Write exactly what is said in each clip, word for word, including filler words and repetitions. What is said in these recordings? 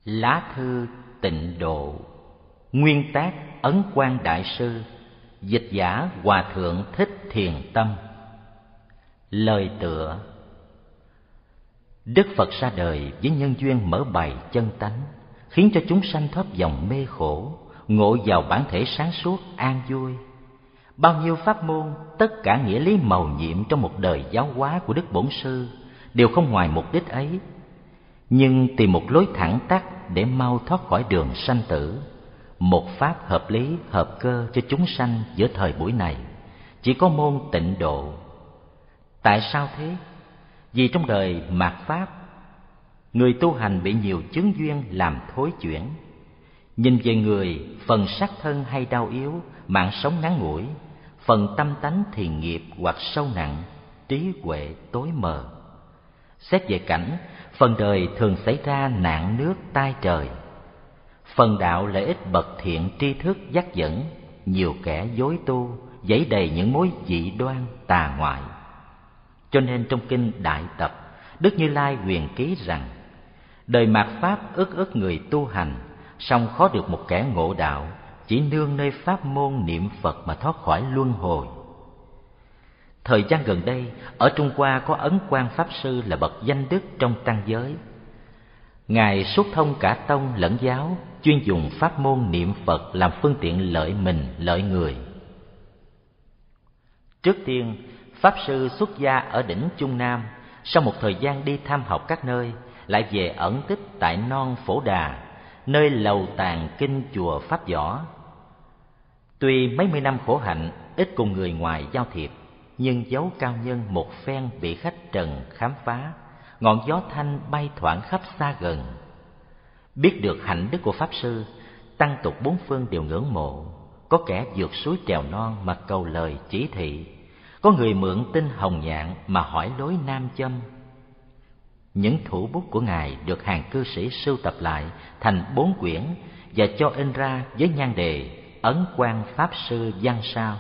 Lá thư tịnh độ. Nguyên tác Ấn Quang Đại Sư. Dịch giả Hòa Thượng Thích Thiền Tâm. Lời tựa: Đức Phật ra đời với nhân duyên mở bày chân tánh, khiến cho chúng sanh thoát vòng mê khổ, ngộ vào bản thể sáng suốt an vui. Bao nhiêu pháp môn, tất cả nghĩa lý mầu nhiệm trong một đời giáo hóa của Đức Bổn Sư đều không ngoài mục đích ấy, nhưng tìm một lối thẳng tắt để mau thoát khỏi đường sanh tử, một pháp hợp lý hợp cơ cho chúng sanh giữa thời buổi này, chỉ có môn tịnh độ. Tại sao thế? Vì trong đời mạt pháp, người tu hành bị nhiều chướng duyên làm thối chuyển. Nhìn về người, phần sắc thân hay đau yếu, mạng sống ngắn ngủi; phần tâm tánh thiền nghiệp hoặc sâu nặng, trí huệ tối mờ. Xét về cảnh, phần đời thường xảy ra nạn nước tai trời. Phần đạo lợi ích bậc thiện tri thức dắt dẫn, nhiều kẻ dối tu, dẫy đầy những mối dị đoan tà ngoại. Cho nên trong kinh Đại Tập, Đức Như Lai huyền ký rằng: đời mạt pháp ức ức người tu hành, song khó được một kẻ ngộ đạo, chỉ nương nơi pháp môn niệm Phật mà thoát khỏi luân hồi. Thời gian gần đây, ở Trung Hoa có Ấn Quang Pháp Sư là bậc danh đức trong tăng giới. Ngài xuất thông cả tông lẫn giáo, chuyên dùng pháp môn niệm Phật làm phương tiện lợi mình lợi người. Trước tiên, Pháp Sư xuất gia ở đỉnh Trung Nam, sau một thời gian đi tham học các nơi, lại về ẩn tích tại non Phổ Đà, nơi lầu tàng kinh chùa Pháp Võ. Tuy mấy mươi năm khổ hạnh, ít cùng người ngoài giao thiệp, nhưng dấu cao nhân một phen bị khách trần khám phá, ngọn gió thanh bay thoảng khắp xa gần. Biết được hạnh đức của Pháp Sư, tăng tục bốn phương đều ngưỡng mộ. Có kẻ vượt suối trèo non mà cầu lời chỉ thị, có người mượn tinh hồng nhạn mà hỏi lối nam châm. Những thủ bút của Ngài được hàng cư sĩ sưu tập lại thành bốn quyển và cho in ra với nhan đề Ấn Quang Pháp Sư văn sao.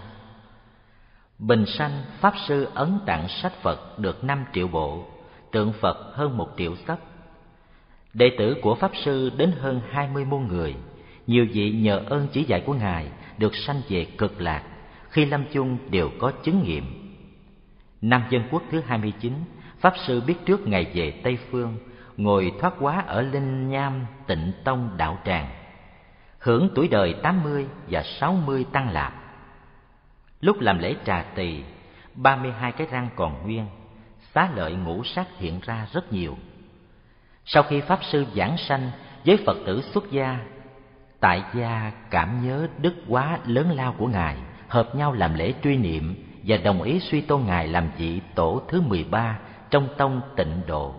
Bình sanh, Pháp Sư ấn tặng sách Phật được năm triệu bộ, tượng Phật hơn một triệu xấp. Đệ tử của Pháp Sư đến hơn hai mươi muôn người. Nhiều vị nhờ ơn chỉ dạy của Ngài được sanh về cực lạc, khi lâm chung đều có chứng nghiệm. Năm Dân Quốc thứ hai mươi chín, Pháp Sư biết trước ngày về Tây Phương, ngồi thoát hóa ở Linh Nham Tịnh Tông đạo tràng, hưởng tuổi đời tám mươi và sáu mươi tăng lạp. Lúc làm lễ trà tỳ, ba mươi hai cái răng còn nguyên, xá lợi ngũ sắc hiện ra rất nhiều. Sau khi Pháp Sư giảng sanh với Phật tử xuất gia, tại gia cảm nhớ đức quá lớn lao của Ngài, hợp nhau làm lễ truy niệm và đồng ý suy tôn Ngài làm vị tổ thứ mười ba trong tông Tịnh Độ.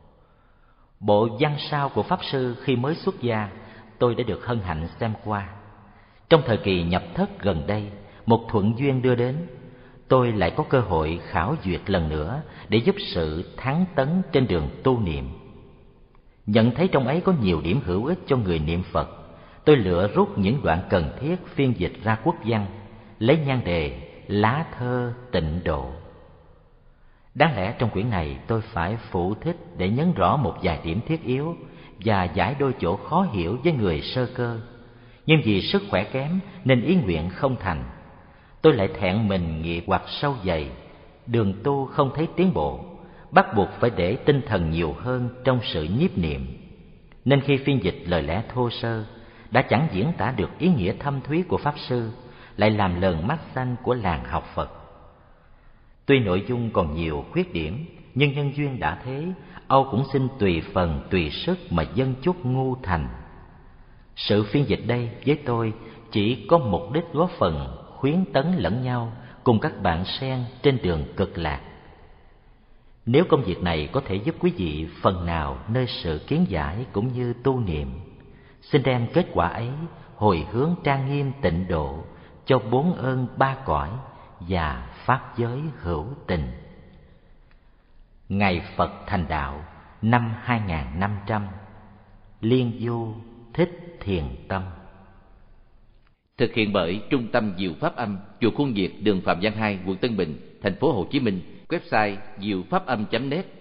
Bộ văn sao của Pháp Sư khi mới xuất gia, tôi đã được hân hạnh xem qua. Trong thời kỳ nhập thất gần đây, một thuận duyên đưa đến, tôi lại có cơ hội khảo duyệt lần nữa để giúp sự thắng tấn trên đường tu niệm. Nhận thấy trong ấy có nhiều điểm hữu ích cho người niệm Phật, tôi lựa rút những đoạn cần thiết phiên dịch ra quốc văn, lấy nhan đề Lá thơ tịnh độ. Đáng lẽ trong quyển này tôi phải phụ thích để nhấn rõ một vài điểm thiết yếu và giải đôi chỗ khó hiểu với người sơ cơ, nhưng vì sức khỏe kém nên ý nguyện không thành. Tôi lại thẹn mình nghiệp hoặc sâu dày, đường tu không thấy tiến bộ, bắt buộc phải để tinh thần nhiều hơn trong sự nhiếp niệm, nên khi phiên dịch lời lẽ thô sơ đã chẳng diễn tả được ý nghĩa thâm thúy của Pháp Sư, lại làm lờn mắt xanh của làng học Phật. Tuy nội dung còn nhiều khuyết điểm, nhưng nhân duyên đã thế, Âu cũng xin tùy phần tùy sức mà dâng chút ngu thành. Sự phiên dịch đây với tôi chỉ có mục đích góp phần khuyến tấn lẫn nhau cùng các bạn sen trên đường cực lạc. Nếu công việc này có thể giúp quý vị phần nào nơi sự kiến giải cũng như tu niệm, xin đem kết quả ấy hồi hướng trang nghiêm tịnh độ cho bốn ơn ba cõi và pháp giới hữu tình. Ngày Phật thành đạo năm hai nghìn năm trăm, Liên Du Thích Thiền Tâm. Thực hiện bởi Trung tâm Diệu Pháp Âm, chùa Khuôn Việt, đường Phạm Văn hai, quận Tân Bình, thành phố Hồ Chí Minh. Website diệu pháp âm chấm net.